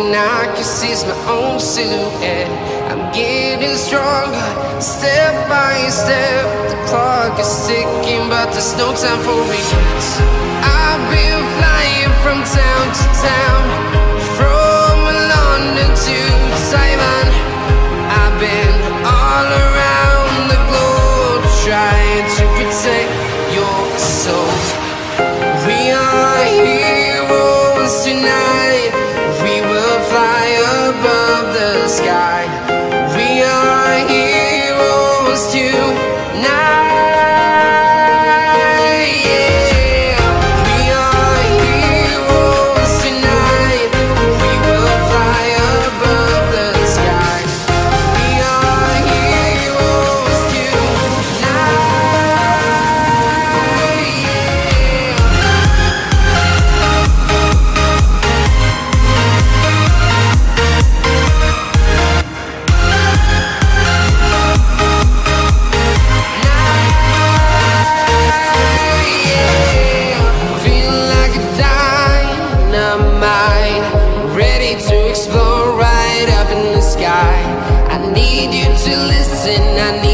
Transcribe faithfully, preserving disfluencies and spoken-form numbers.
and I can see my own silhouette. I'm getting stronger, step by step. The clock is ticking, but there's no time for regrets. I've been flying from town to town, from London to Taiwan. I've been all around the globe, trying to protect your soul. We are heroes tonight. We will fly above the sky. We are heroes tonight. Yeah. We are heroes tonight. We will fly above the sky. We are heroes tonight. To explore right up in the sky. I need you to listen, I need